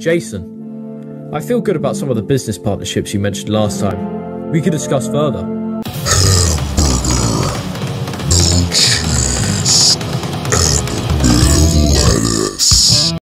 Jason, I feel good about some of the business partnerships you mentioned last time. We could discuss further.